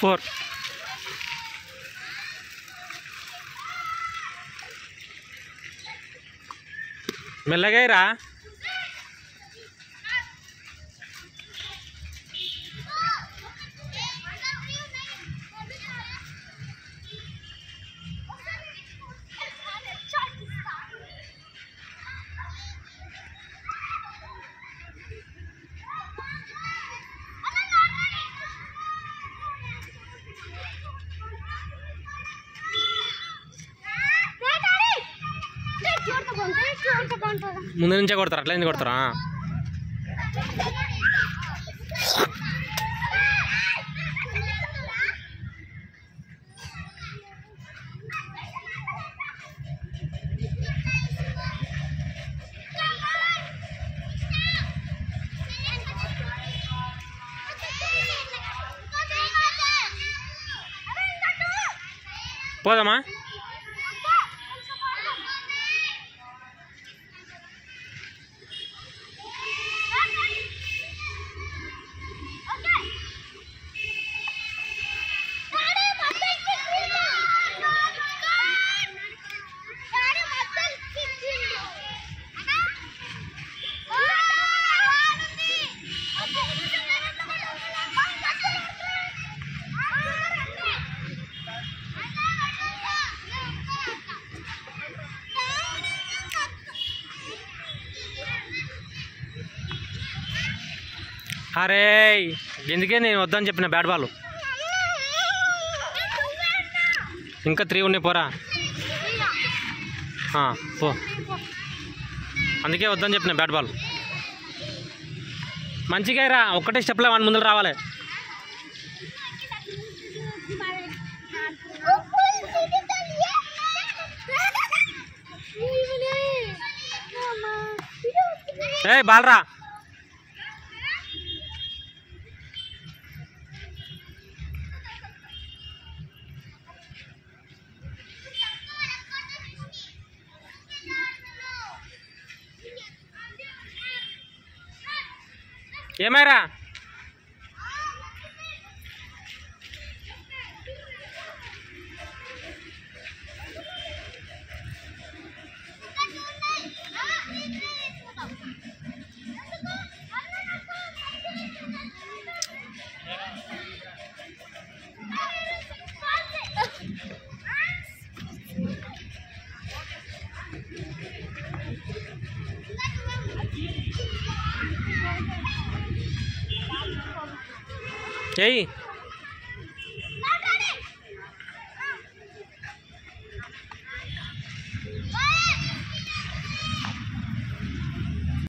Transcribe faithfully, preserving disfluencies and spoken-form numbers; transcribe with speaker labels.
Speaker 1: Four మెల్లగా రా. ముందు నుంచే కొడతారు, అట్లా ఎందుకు కొడతారా? పోదామా? అరే ఎందుకే నేను వద్దని చెప్పిన బ్యాట్ బాల్. ఇంకా త్రీ ఉన్నాయి, పోరా పో. అందుకే వద్దని చెప్పిన బ్యాట్ బాల్. మంచిగా రా, ఒక్కటే స్టెప్లో వన్ ముందర రావాలి. ఏ బాల్ రా. ఏమైరా? ఏయ్